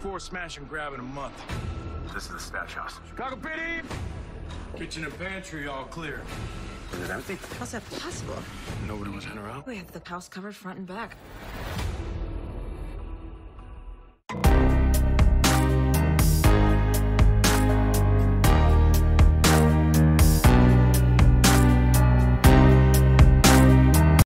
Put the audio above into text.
4 smash and grab in a month. This is the stash house. Chicago PD! Kitchen and pantry all clear. Is it empty? How's that possible? Nobody was in or out? We have the house covered front and back.